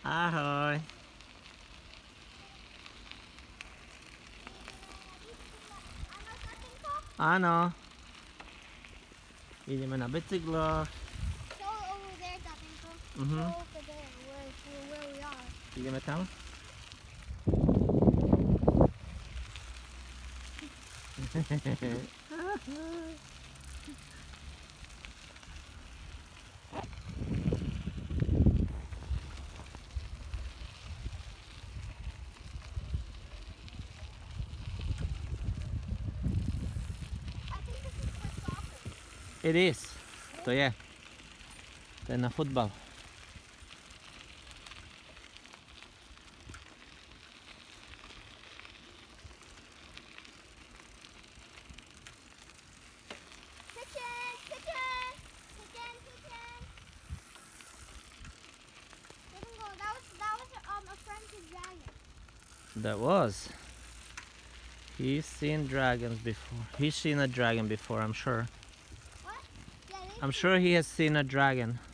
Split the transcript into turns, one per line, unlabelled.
Ahoy. Ano? Ideme na bicykloch.
Go over there, tatínko.
Mhm.
Go over there, where we are.
Ideme tam?
I think this is for soccer.
It is. To je. To je na fotbal.
Kitchen, kitchen, kitchen, kitchen. Tatínko, that was a friend to dragon.
That was. He's seen dragons before. He's seen a dragon before, I'm sure.
What? Yeah,
I'm sure he has seen a dragon.